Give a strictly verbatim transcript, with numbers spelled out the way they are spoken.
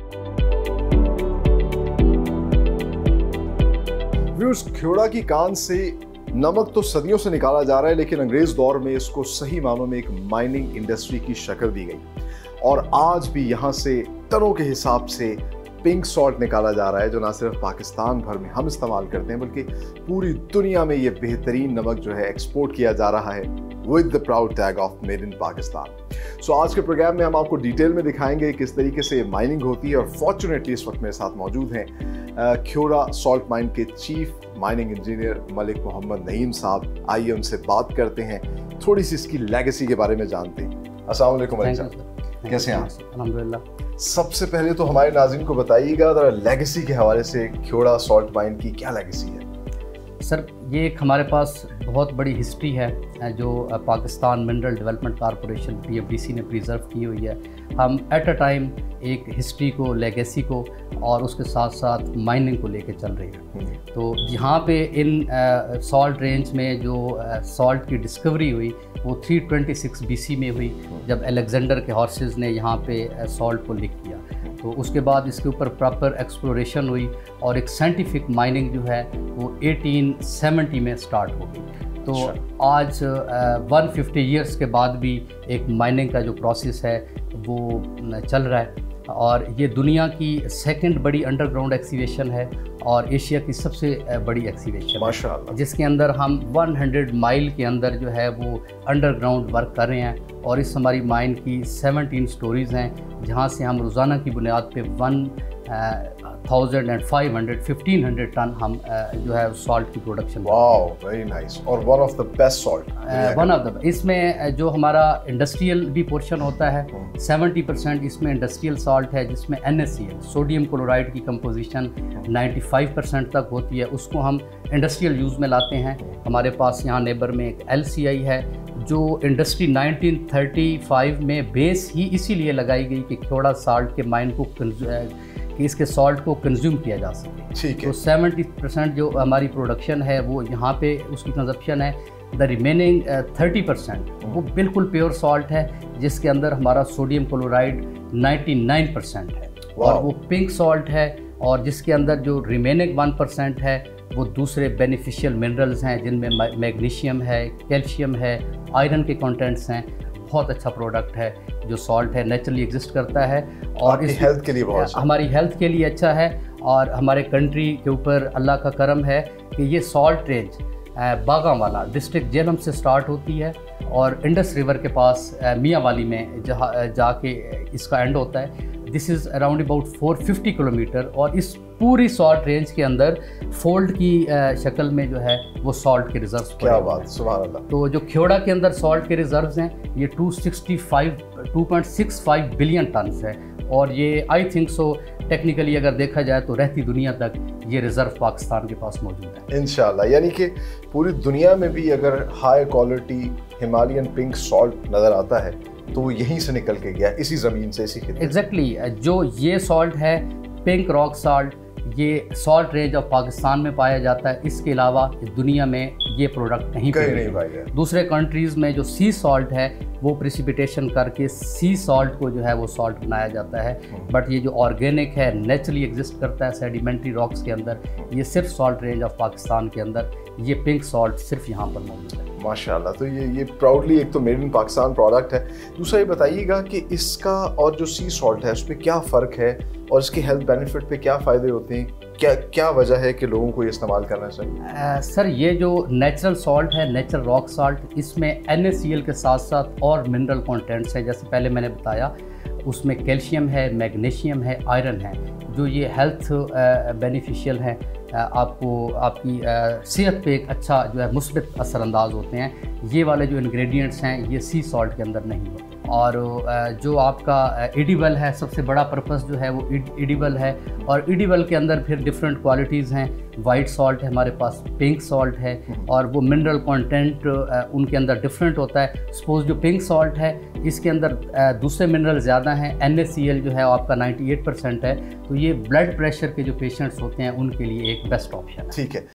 Viewers, ख्योड़ा की कान से नमक तो सदियों से निकाला जा रहा है, लेकिन अंग्रेज दौर में इसको सही मानों में एक माइनिंग इंडस्ट्री की शक्ल दी गई और आज भी यहाँ से टनों के हिसाब से पिंक सॉल्ट निकाला जा रहा है, जो ना सिर्फ पाकिस्तान भर में हम इस्तेमाल करते हैं बल्कि पूरी दुनिया में ये बेहतरीन नमक जो है एक्सपोर्ट किया जा रहा है with the proud tag of made in Pakistan. So आज के प्रोग्राम में हम आपको डिटेल में दिखाएंगे किस तरीके से माइनिंग होती है और फॉर्चुनेटली इस वक्त मेरे साथ मौजूद हैं ख्योड़ा सॉल्ट माइन के chief mining engineer Malik Mohammad Naeem sahab. आइए उनसे बात करते हैं, थोड़ी सी इसकी लेगेसी के बारे में जानते हैं। अस्सलाम वालेकुम मलिक साहब, कैसे हैं आप? अल्हम्दुलिल्लाह। सबसे पहले तो हमारे नाज़रीन को बताइएगा जरा लेगेसी के हवाले से ख्योड़ा सॉल्ट माइन की क्या लेगेसी है? सर, ये एक हमारे पास बहुत बड़ी हिस्ट्री है जो Pakistan mineral development corporation P F D C ने प्रिजर्व की हुई है। हम एट अ टाइम एक हिस्ट्री को, लेगेसी को और उसके साथ साथ माइनिंग को लेके चल रही है। तो यहाँ पे इन सॉल्ट रेंज में जो सॉल्ट की डिस्कवरी हुई वो तीन सौ छब्बीस बीसी में हुई, जब अलेक्जेंडर के हॉर्सेस ने यहाँ पे सॉल्ट को लिख किया। तो उसके बाद इसके ऊपर प्रॉपर एक्सप्लोरेशन हुई और एक साइंटिफिक माइनिंग जो है वो अठारह सौ सत्तर में स्टार्ट हो गई। तो आज एक सौ पचास इयर्स के बाद भी एक माइनिंग का जो प्रोसेस है वो चल रहा है और ये दुनिया की सेकंड बड़ी अंडरग्राउंड एक्सीवेशन है और एशिया की सबसे बड़ी एक्सीवेशन माशाअल्लाह, जिसके अंदर हम सौ माइल के अंदर जो है वो अंडरग्राउंड वर्क कर रहे हैं। और इस हमारी माइन की सत्रह स्टोरीज़ हैं जहाँ से हम रोज़ाना की बुनियाद पे one thousand and five hundred fifteen hundred ton हम जो है सॉल्ट की प्रोडक्शन। Wow, very nice. और one of the best salt, one of the इसमें जो हमारा इंडस्ट्रियल भी पोर्शन होता है सत्तर परसेंट इसमें इंडस्ट्रियल सॉल्ट है, जिसमें N A C L sodium chloride की कंपोजिशन पचानवे परसेंट तक होती है। उसको हम इंडस्ट्रियल यूज़ में लाते हैं। हमारे पास यहाँ नेबर में एक एल सी आई है जो इंडस्ट्री नाइनटीन थर्टी फाइव में बेस ही इसीलिए लगाई गई कि ख्योड़ा सॉल्ट के माइन को कि इसके सॉल्ट को कंज्यूम किया जा सके। ठीक है। तो सत्तर परसेंट जो हमारी प्रोडक्शन है वो यहाँ पे उसकी कंजप्शन है। द रिमेनिंग तीस परसेंट वो बिल्कुल प्योर सॉल्ट है, जिसके अंदर हमारा सोडियम क्लोराइड निन्यानवे परसेंट है और वो पिंक सॉल्ट है। और जिसके अंदर जो रिमेनिंग वन परसेंट है वो दूसरे बेनिफिशियल मिनरल्स हैं, जिनमें मैग्नीशियम है, कैल्शियम है, आयरन के कंटेंट्स हैं। बहुत अच्छा प्रोडक्ट है जो सॉल्ट है, नेचुरली एग्जिस्ट करता है और इस हेल्थ के लिए बहुत हमारी हेल्थ के लिए अच्छा है। और हमारे कंट्री के ऊपर अल्लाह का करम है कि ये salt range Baghanwala district Jhelum से स्टार्ट होती है और इंडस रिवर के पास मियाँ वाली में जहाँ जाके इसका एंड होता है। दिस इज़ अराउंड अबाउट चार सौ पचास किलोमीटर और इस पूरी सॉल्ट रेंज के अंदर फोल्ड की शक्ल में जो है वो सॉल्ट के रिजर्व्स। क्या बात, सुभान अल्लाह। तो जो ख्योड़ा के अंदर सॉल्ट के रिजर्व्स हैं ये two sixty five two point six five billion tons है और ये आई थिंक सो टेक्निकली अगर देखा जाए तो रहती दुनिया तक ये रिज़र्व पाकिस्तान के पास मौजूद है इंशाल्लाह। यानी कि पूरी दुनिया में भी अगर high quality Himalayan pink salt नज़र आता है तो वो यहीं से निकल के गया, इसी ज़मीन से, इसी खिते। एग्जैक्टली। जो ये सॉल्ट है पिंक रॉक सॉल्ट, ये सॉल्ट रेंज ऑफ पाकिस्तान में पाया जाता है। इसके अलावा दुनिया में ये प्रोडक्ट कहीं पे नहीं पाया। दूसरे कंट्रीज़ में जो सी सॉल्ट है वो प्रेसिपिटेशन करके सी सॉल्ट को जो है वो सॉल्ट बनाया जाता है, बट ये जो ऑर्गेनिक है, नेचुरली एग्जिस्ट करता है सेडिमेंट्री रॉक्स के अंदर, ये सिर्फ सॉल्ट रेंज ऑफ पाकिस्तान के अंदर ये पिंक सॉल्ट सिर्फ यहाँ पर मौजूद है। माशाल्लाह। तो ये ये प्राउडली एक तो मेड इन पाकिस्तान प्रोडक्ट है। दूसरा ये बताइएगा कि इसका और जो सी सॉल्ट है उसमें क्या फ़र्क है और इसके हेल्थ बेनिफिट पे क्या फ़ायदे होते हैं? क्या क्या वजह है कि लोगों को ये इस्तेमाल करना चाहिए? आ, सर, ये जो नेचुरल सॉल्ट है, नेचुरल रॉक सॉल्ट, इसमें एन ए सी एल के साथ साथ और मिनरल कंटेंट्स है। जैसे पहले मैंने बताया उसमें कैल्शियम है, मैग्नीशियम है, आयरन है, जो ये हेल्थ बेनिफिशियल है, आपको आपकी सेहत पे एक अच्छा जो है मुस्बित असरअंदाज होते हैं। ये वाले जो इंग्रेडिएंट्स हैं ये सी सॉल्ट के अंदर नहीं होते। और जो आपका एडिबल है, सबसे बड़ा पर्पस जो है वो एडिबल है और एडिबल के अंदर फिर डिफरेंट क्वालिटीज़ हैं। वाइट सॉल्ट है हमारे पास, पिंक सॉल्ट है और वो मिनरल कंटेंट उनके अंदर डिफरेंट होता है। सपोज जो पिंक सॉल्ट है इसके अंदर दूसरे मिनरल ज़्यादा हैं, एन ए सी एल जो है आपका अट्ठानवे परसेंट है, तो ये ब्लड प्रेशर के जो पेशेंट्स होते हैं उनके लिए एक बेस्ट ऑप्शन है। ठीक है।